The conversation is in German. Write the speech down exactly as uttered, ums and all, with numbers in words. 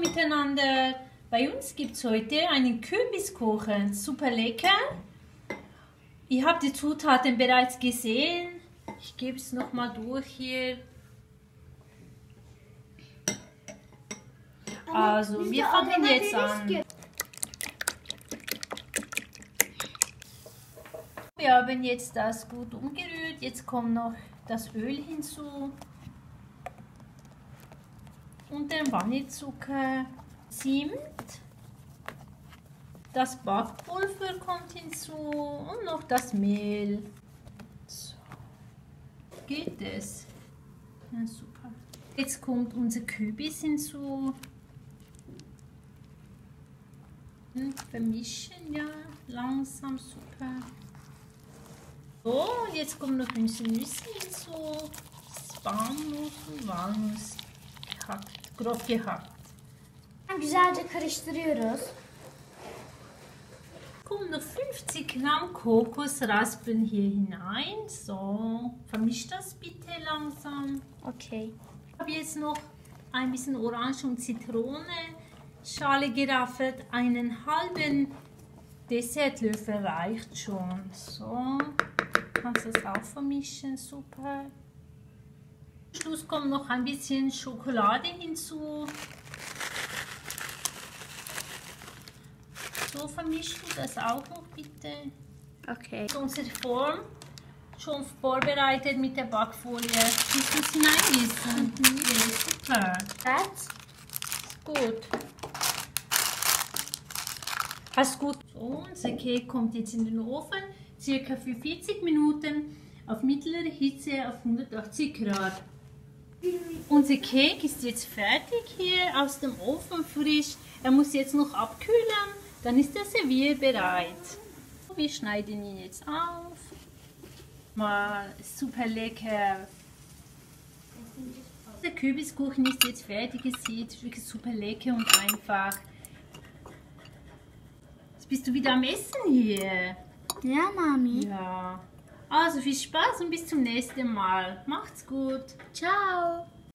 miteinander. Bei uns gibt es heute einen Kürbiskuchen. Super lecker. Ihr habt die Zutaten bereits gesehen. Ich gebe es nochmal durch hier. Also, wir fangen jetzt an. Wir haben jetzt das gut umgerührt. Jetzt kommt noch das Öl hinzu. Und den Vanillezucker, Zimt. Das Backpulver kommt hinzu und noch das Mehl. So. Geht es? Ja, super. Jetzt kommt unser Kürbis hinzu. Und vermischen, ja, langsam, super. So, jetzt kommt noch unsere Nüsse hinzu. Walnuss und Walnuss gehackt, grob gehackt. Güzelce karıştırıyoruz. Kommen noch fünfzig Gramm Kokosraspeln hier hinein. So, vermischt das bitte langsam. Okay. Ich habe jetzt noch ein bisschen Orange und Zitrone Schale geraffelt. Einen halben Dessertlöffel reicht schon. So, kannst das auch vermischen, super. Zum Schluss kommt noch ein bisschen Schokolade hinzu. So vermischst du das auch noch bitte. Okay. Unsere Form schon vorbereitet mit der Backfolie. Willst du es hineingießen? Mhm. Ja, super. Das Gut. Hast gut. So, unser Cake kommt jetzt in den Ofen, circa für vierzig Minuten auf mittlere Hitze auf hundertachtzig Grad. Unser Cake ist jetzt fertig hier aus dem Ofen frisch. Er muss jetzt noch abkühlen, dann ist er servierbereit. Wir schneiden ihn jetzt auf. Mal super lecker. Der Kürbiskuchen ist jetzt fertig, ihr seht, wirklich super lecker und einfach. Jetzt bist du wieder am Essen hier. Ja, Mami. Ja. Also viel Spaß und bis zum nächsten Mal. Macht's gut. Ciao.